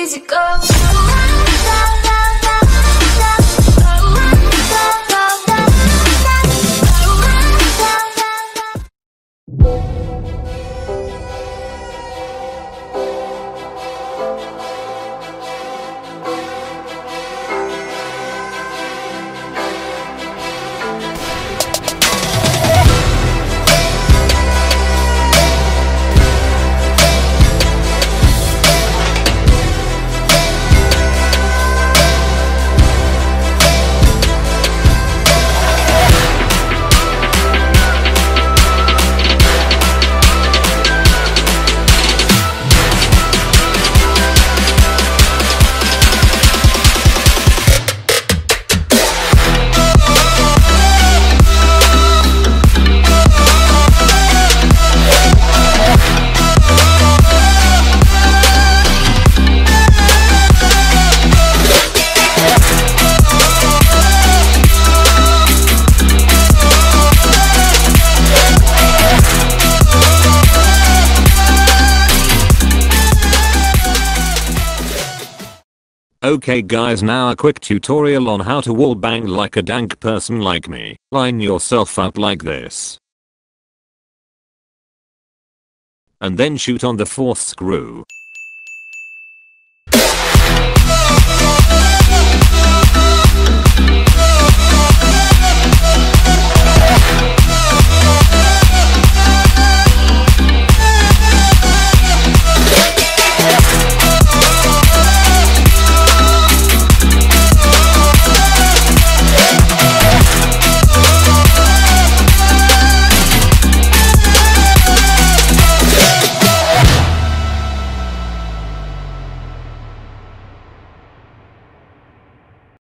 easy go. Okay guys, now a quick tutorial on how to wall bang like a dank person like me. Line yourself up like this. And then shoot on the fourth screw.